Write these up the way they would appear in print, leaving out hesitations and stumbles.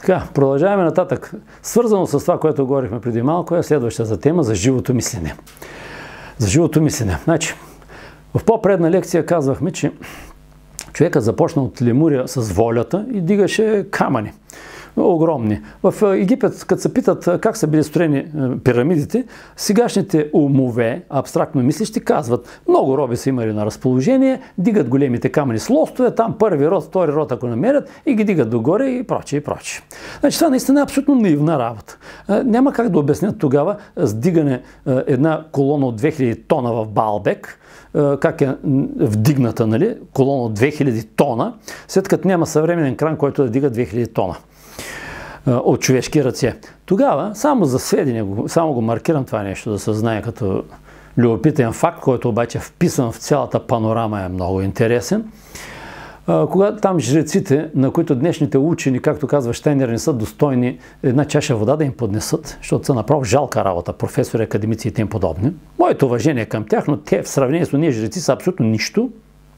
Така, продължаваме нататък. Свързано с това, което говорихме преди малко, е следващата тема за живото мислене. За живото мислене. Значи, в по-предна лекция казвахме, че човека започна от Лемурия с волята и дигаше камъни. Огромни. В Египет, като се питат как са били строени пирамидите, сегашните умове, абстрактно мислещи, казват, много роби са имали на разположение, дигат големите камъни с лостове, там първи род, втори род, ако намерят, и ги дигат догоре и прочее, и прочее. Значи това наистина е абсолютно наивна работа. Няма как да обяснят тогава с дигане една колона от 2000 тона в Баалбек, как е вдигната, нали, колона от 2000 тона, след като няма съвременен кран, който да дига 2000 тона от човешки ръце. Тогава, само за сведение, само го маркирам това нещо, да се знае като любопитен факт, който обаче е вписан в цялата панорама, е много интересен. Когато там жреците, на които днешните учени, както казва Щайнер, не са достойни една чаша вода да им поднесат, защото са направо жалка работа, професори, академици и тем подобни. Моето уважение към тях, но те в сравнение с ние жреци са абсолютно нищо.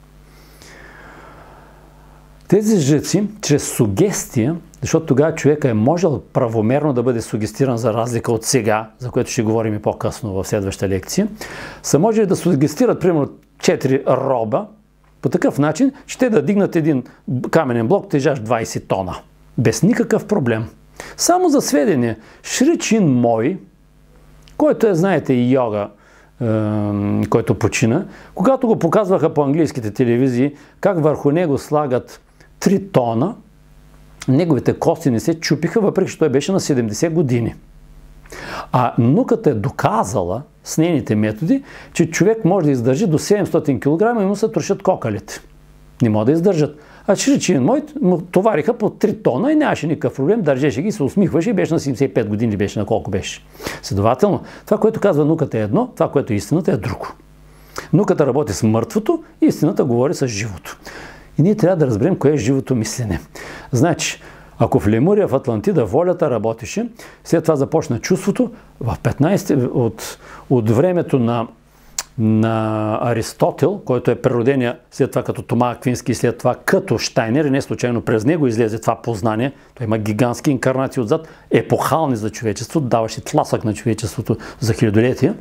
Тези жреци, чрез сугестия, защото тогава човека е можел правомерно да бъде сугестиран за разлика от сега, за което ще говорим и по-късно в следващата лекция, са можели да сугестират примерно 4 роба по такъв начин, че те да дигнат един каменен блок, тежащ 20 тона. Без никакъв проблем. Само за сведение, Шри Чин Мой, който е, знаете, и йога, който почина, когато го показваха по английските телевизии, как върху него слагат 3 тона, неговите кости не се чупиха, въпреки че той беше на 70 години. А науката е доказала с нейните методи, че човек може да издържи до 700 кг и му се трошат кокалите. Не могат да издържат. А Шри Чин Мой му товариха по 3 тона и нямаше никакъв проблем, държеше ги, се усмихваше и беше на 75 години, беше на колко беше. Следователно, това, което казва науката е едно, това, което е истината е друго. Науката работи с мъртвото, истината говори с живото. И ние трябва да разберем кое е живото мислене. Значи, ако в Лемурия, в Атлантида волята работеше, след това започна чувството, в 15 от времето на Аристотел, който е природения след това като Тома Аквински, след това като Щайнер, и не случайно през него излезе това познание, той има гигантски инкарнации отзад, епохални за човечеството, даваше тласък на човечеството за хилядолетия.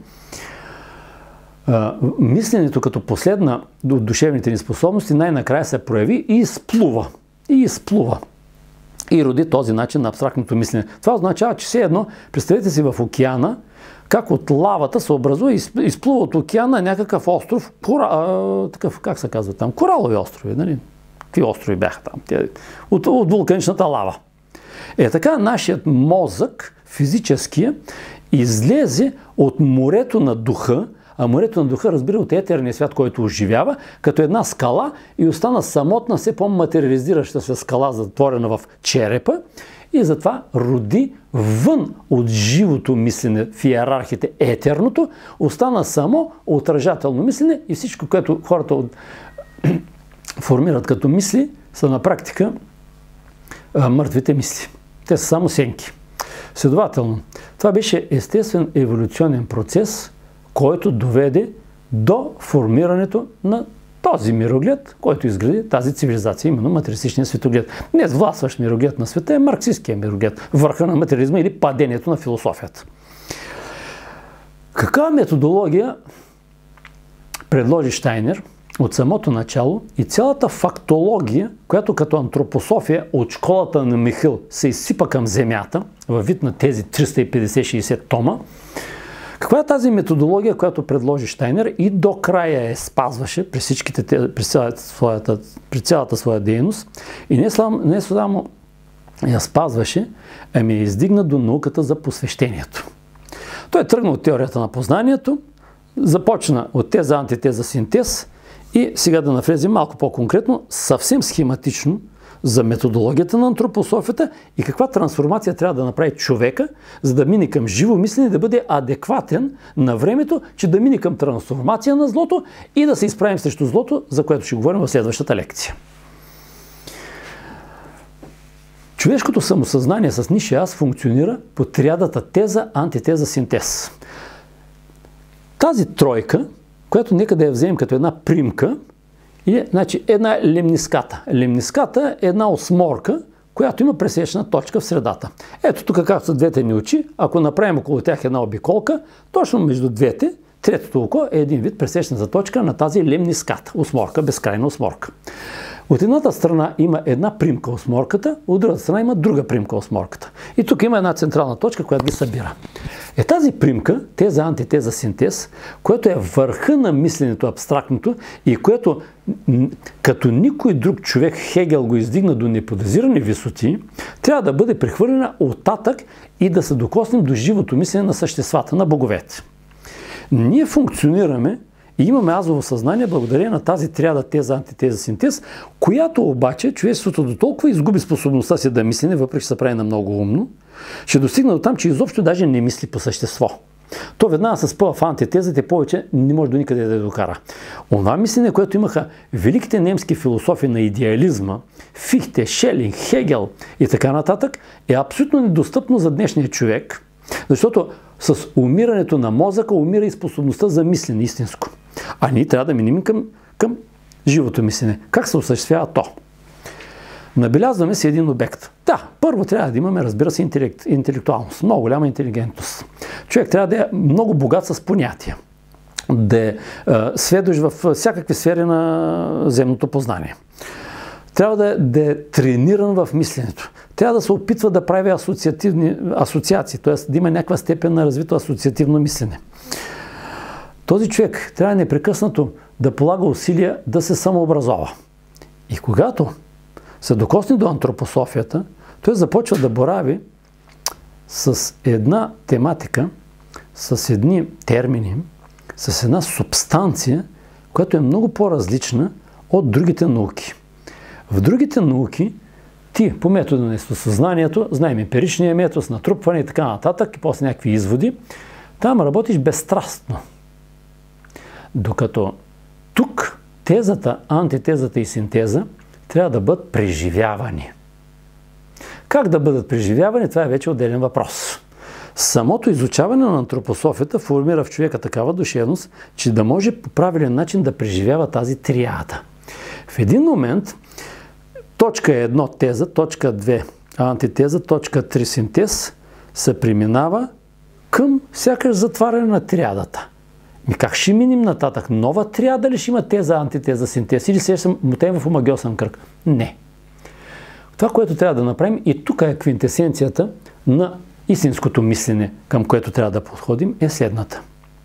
Мисленето като последна от душевните ни способности най-накрая се прояви и изплува. И роди този начин на абстрактното мислене. Това означава, че все едно, представете си в океана, как от лавата се образува и изплува от океана някакъв остров, такъв, как се казва там, коралови острови, нали? Какви острови бяха там? От вулканичната лава. Така нашият мозък, физическия, излезе от морето на духа, а морето на духа разбира от етерния свят, който оживява, като една скала и остана самотна, все по-материализираща се скала, затворена в черепа, и затова роди вън от живото мислене в иерархите етерното, остана само отражателно мислене и всичко, което хората формират като мисли, са на практика мъртвите мисли. Те са само сенки. Следователно, това беше естествен еволюционен процес, който доведе до формирането на този мироглед, който изгради тази цивилизация, именно материалистичния светоглед. Днес властващ мироглед на света е марксистския мироглед, върха на материализма или падението на философията. Каква методология предложи Щайнер от самото начало и цялата фактология, която като антропософия от школата на Михил се изсипа към земята във вид на тези 350-60 тома? Каква е тази методология, която предложи Щайнер и до края я спазваше при цялата своя дейност и не само я спазваше, ами я издигна до науката за посвещението. Той тръгна от теорията на познанието, започна от теза, антитеза, синтез и сега да навлезем малко по-конкретно, съвсем схематично за методологията на антропософията и каква трансформация трябва да направи човека, за да мине към живо мислене, да бъде адекватен на времето, че да мине към трансформация на злото и да се изправим срещу злото, за което ще говорим в следващата лекция. Човешкото самосъзнание с нисшия аз функционира по триадата теза, антитеза, синтез. Тази тройка, която нека да я вземем като една примка, значи една лемниската. Лемниската е една осморка, която има пресечна точка в средата. Ето тук както са двете ни очи, ако направим около тях една обиколка, точно между двете, третото око е един вид пресечната точка на тази лемниската, осморка, безкрайна осморка. От едната страна има една примка осморката, от другата страна има друга примка осморката. И тук има една централна точка, която ги събира. Тази примка, теза, антитеза, синтез, което е върха на мисленето абстрактното и което като никой друг човек Хегел го издигна до неподозирани висоти, трябва да бъде прехвърлена оттатък и да се докоснем до живото мислене на съществата, на боговете. Ние функционираме и имаме азово съзнание благодарение на тази триада теза, антитеза, синтез, която обаче човечеството до толкова изгуби способността си да мисли, въпреки че се прави на много умно, ще достигне до там, че изобщо даже не мисли по същество. То веднага се спъва в антитезата и повече не може до никъде да я докара. Онова мислене, което имаха великите немски философи на идеализма, Фихте, Шелинг, Хегел и така нататък, е абсолютно недостъпно за днешния човек, защото с умирането на мозъка умира и способността за мислене истинско. А ние трябва да минем към живото мислене. Как се осъществява то? Набелязваме си един обект. Да, първо трябва да имаме, разбира се, интелектуалност, много голяма интелигентност. Човек трябва да е много богат с понятия, да е сведущ в всякакви сфери на земното познание. Трябва да е трениран в мисленето. Трябва да се опитва да прави асоциации, т.е. да има някаква степен на развито асоциативно мислене. Този човек трябва непрекъснато да полага усилия да се самообразова. И когато се докосне до антропософията, той започва да борави с една тематика, с едни термини, с една субстанция, която е много по-различна от другите науки. В другите науки ти по метода на съзнанието, знаем емпиричния метод, натрупване и така нататък, и после някакви изводи, там работиш безстрастно. Докато тук тезата, антитезата и синтеза трябва да бъдат преживявани. Как да бъдат преживявани, това е вече отделен въпрос. Самото изучаване на антропософията формира в човека такава душевност, че да може по правилен начин да преживява тази триада. В един момент точка 1 теза, точка 2 антитеза, точка 3 синтез се преминава към сякаш затваряне на триадата. Как ще минем нататък? Нова триада ли ще има теза, антитеза, синтез? Или се мутем в омагьосан кръг? Не. Това, което трябва да направим, и тук е квинтесенцията на истинското мислене, към което трябва да подходим, е следната.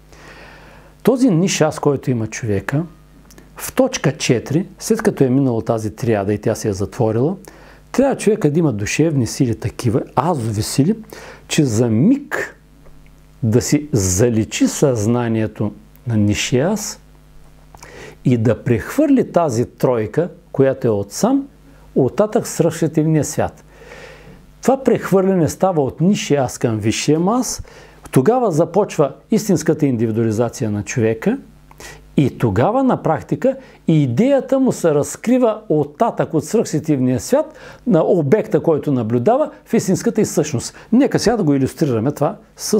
Този ниш аз, който има човека, в точка 4, след като е минала тази триада и тя се е затворила, трябва човека да има душевни сили такива, азови сили, че за миг да си заличи съзнанието на нишия аз и да прехвърли тази тройка, която е отсам, оттатък свръхсветивния свят. Това прехвърляне става от нишия аз към висшия аз, тогава започва истинската индивидуализация на човека и тогава на практика идеята му се разкрива оттатък от свръхсветивния свят на обекта, който наблюдава в истинската и същност. Нека сега да го илюстрираме това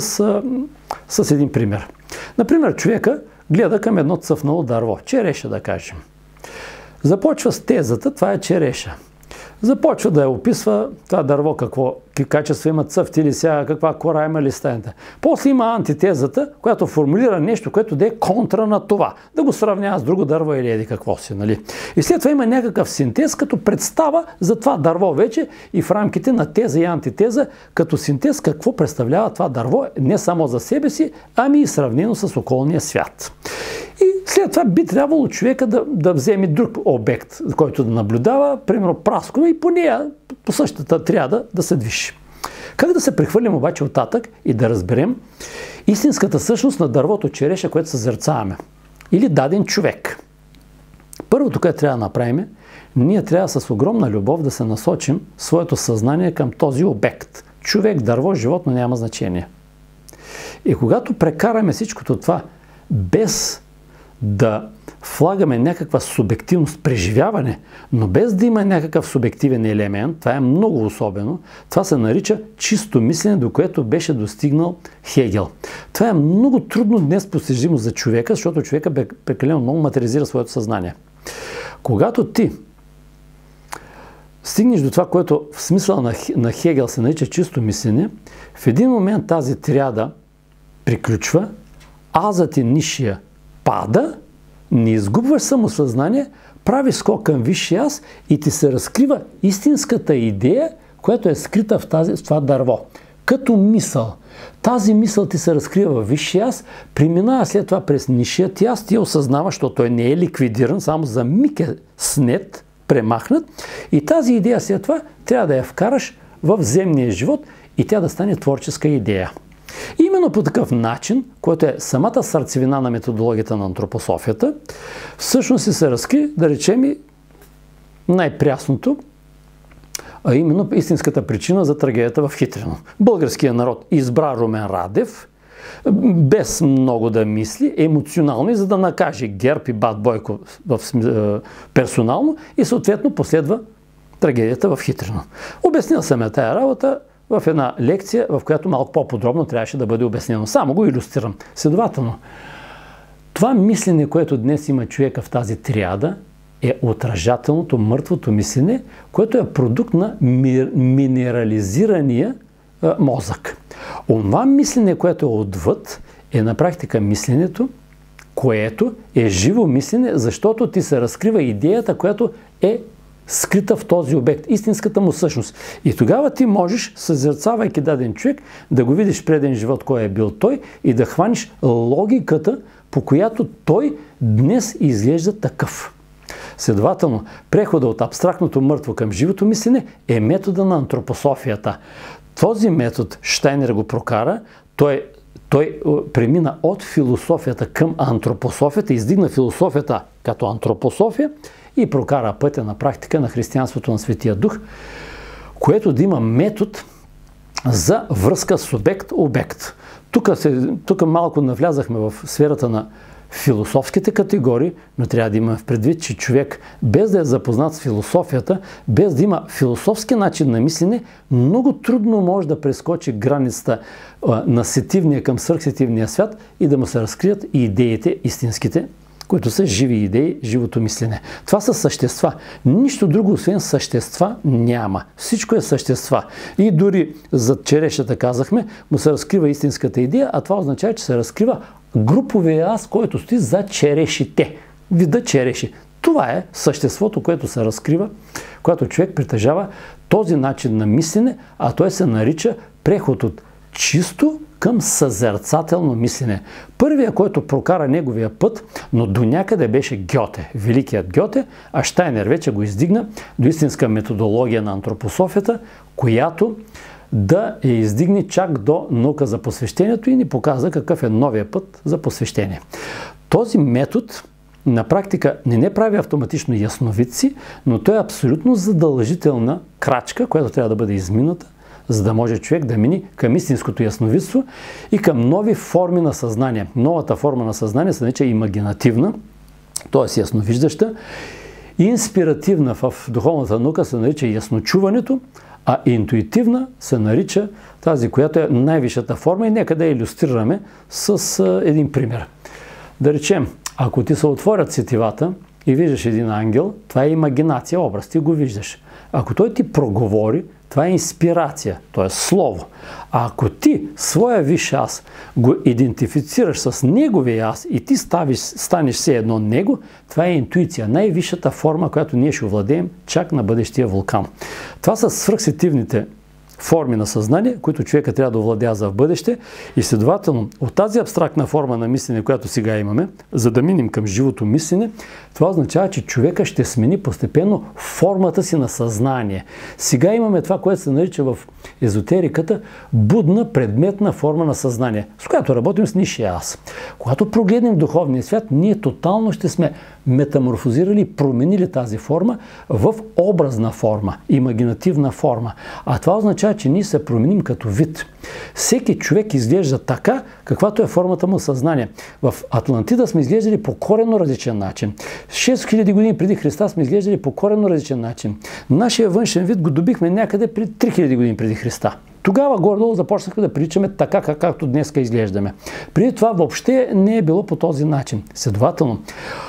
с един пример. Например, човека гледа към едно цъфнало дърво, череша да кажем. Започва с тезата, това е череша. Започва да я описва това дърво, какво качество има, цъфти ли сега, каква кора има листенята. После има антитезата, която формулира нещо, което да е контра на това. Да го сравнява с друго дърво или еди какво си. Нали? И след това има някакъв синтез, като представа за това дърво вече и в рамките на теза и антитеза, като синтез какво представлява това дърво не само за себе си, ами и сравнено с околния свят. И след това би трябвало човека да вземе друг обект, който да наблюдава, примерно праскова, и по нея, по същата триада да се движи. Как да се прехвърлим обаче оттатък и да разберем истинската същност на дървото череша, което съзерцаваме? Или даден човек? Първото, което трябва да направим, ние трябва с огромна любов да се насочим своето съзнание към този обект. Човек, дърво, животно, няма значение. И когато прекараме всичкото това без да влагаме някаква субективност, преживяване, но без да има някакъв субективен елемент, това е много особено, това се нарича чисто мислене, до което беше достигнал Хегел. Това е много трудно днес постижимо за човека, защото човека прекалено много материализира своето съзнание. Когато ти стигнеш до това, което в смисъл на Хегел се нарича чисто мислене, в един момент тази триада приключва, азът и нисшия пада, не изгубваш самосъзнание, правиш скок към висшия аз и ти се разкрива истинската идея, която е скрита в това дърво. Като мисъл. Тази мисъл ти се разкрива във висшия аз, преминава след това през нисшия ти аз, ти осъзнаваш, защото той не е ликвидиран, само за миг е снет, премахнат и тази идея след това трябва да я вкараш в земния живот и тя да стане творческа идея. И именно по такъв начин, който е самата сърцевина на методологията на антропософията, всъщност се разкри, да речем и най-прясното, а именно истинската причина за трагедията в Хитрино. Българският народ избра Румен Радев, без много да мисли, емоционално и за да накаже ГЕРБ и Бат Бойко персонално и съответно последва трагедията в Хитрино. Обяснил съм я тая работа в една лекция, в която малко по-подробно трябваше да бъде обяснено. Само го илюстрирам. Следователно, това мислене, което днес има човека в тази триада, е отражателното, мъртвото мислене, което е продукт на минерализирания мозък. Онова мислене, което е отвъд, е на практика мисленето, което е живо мислене, защото ти се разкрива идеята, която е скрита в този обект, истинската му същност. И тогава ти можеш, съзерцавайки даден човек, да го видиш преден живот, кой е бил той и да хванеш логиката, по която той днес изглежда такъв. Следователно, прехода от абстрактното мъртво към живото мислене е метода на антропософията. Този метод Щайнер го прокара, той премина от философията към антропософията, издигна философията като антропософия и прокара пътя на практика на християнството на Светия Дух, което да има метод за връзка субект-обект. Тук малко навлязахме в сферата на философските категории, но трябва да имаме в предвид, че човек, без да е запознат с философията, без да има философски начин на мислене, много трудно може да прескочи границата на сетивния към свръхсетивния свят и да му се разкрият и идеите истинските, които са живи идеи, живото мислене. Това са същества. Нищо друго, освен същества, няма. Всичко е същества. И дори за черешата, казахме, му се разкрива истинската идея, а това означава, че се разкрива груповия аз, който стои за черешите. Вида череши. Това е съществото, което се разкрива, когато човек притежава този начин на мислене, а той се нарича преход от чисто към съзерцателно мислене. Първият, който прокара неговия път, но до някъде беше Гьоте, великият Гьоте, а Щайнер вече го издигна до истинска методология на антропософията, която да я издигне чак до наука за посвещението и ни показа какъв е новия път за посвещение. Този метод на практика не прави автоматично ясновидци, но той е абсолютно задължителна крачка, която трябва да бъде измината, за да може човек да мини към истинското ясновидство и към нови форми на съзнание. Новата форма на съзнание се нарича имагинативна, т.е. ясновиждаща. Инспиративна в духовната наука се нарича ясночуването, а интуитивна се нарича тази, която е най-висшата форма и нека да я илюстрираме с един пример. Да речем, ако ти се отворят сетивата и виждаш един ангел, това е имагинация, образ, ти го виждаш. Ако той ти проговори, това е инспирация, т.е. слово. А ако ти своя висш аз го идентифицираш с неговия аз и ти станеш все едно него, това е интуиция, най-висшата форма, която ние ще овладеем чак на бъдещия вулкан. Това са свръхсетивните форми на съзнание, които човека трябва да овладя за в бъдеще и следователно от тази абстрактна форма на мислене, която сега имаме, за да минем към живото мислене, това означава, че човека ще смени постепенно формата си на съзнание. Сега имаме това, което се нарича в езотериката будна предметна форма на съзнание, с която работим с нисшия аз. Когато прогледнем духовния свят, ние тотално ще сме метаморфозирали и променили тази форма в образна форма, имагинативна форма. А това означава, че ние се променим като вид. Всеки човек изглежда така, каквато е формата му съзнание. В Атлантида сме изглеждали по коренно различен начин. 6000 години преди Христа сме изглеждали по коренно различен начин. Нашия външен вид го добихме някъде преди 3000 години преди Христа. Тогава горе-долу започнахме да приличаме така, както днес изглеждаме. Преди това въобще не е било по този начин. Следователно,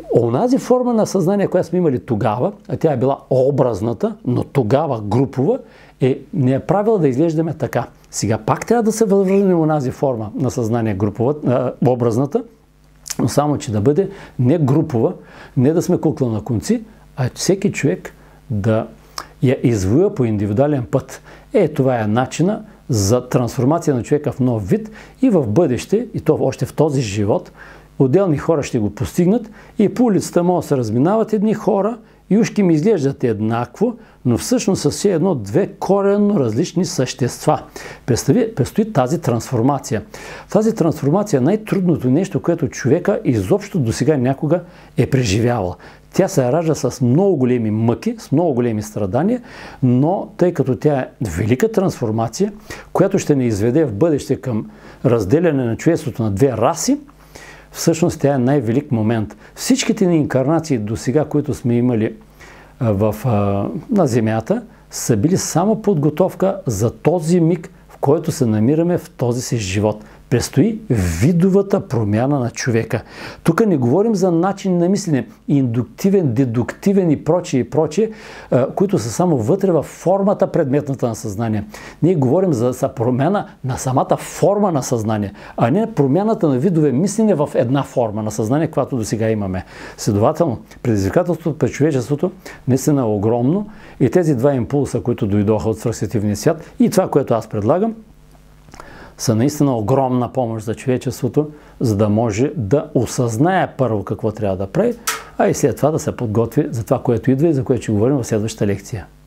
Онази форма на съзнание, която сме имали тогава, а тя е била образната, но тогава групова, не е правила да изглеждаме така. Сега пак трябва да се върнем онази форма на съзнание образната, но само, че да бъде не групова, не да сме кукла на конци, а всеки човек да я извоюва по индивидуален път. Това е начина за трансформация на човека в нов вид и в бъдеще, и то още в този живот, отделни хора ще го постигнат и по улицата могат да се разминават едни хора и ушки ми изглеждат еднакво, но всъщност са все едно-две коренно различни същества. Предстои тази трансформация. Тази трансформация е най-трудното нещо, което човека изобщо досега някога е преживявал. Тя се ражда с много големи мъки, с много големи страдания, но тъй като тя е велика трансформация, която ще ни изведе в бъдеще към разделяне на човечеството на две раси, всъщност тя е най-велик момент. Всичките ни инкарнации до сега, които сме имали на Земята, са били само подготовка за този миг, в който се намираме в този си живот. Предстои видовата промяна на човека. Тук не говорим за начин на мислене, индуктивен, дедуктивен и прочие, които са само вътре във формата предметната на съзнание. Ние говорим за промяна на самата форма на съзнание, а не промяната на видове мислене в една форма на съзнание, която до сега имаме. Следователно, предизвикателството пред човечеството наистина е огромно и тези два импулса, които дойдоха от свръхсетивния свят и това, което аз предлагам, са наистина огромна помощ за човечеството, за да може да осъзнае първо какво трябва да прави, а и след това да се подготви за това, което идва и за което ще говорим в следващата лекция.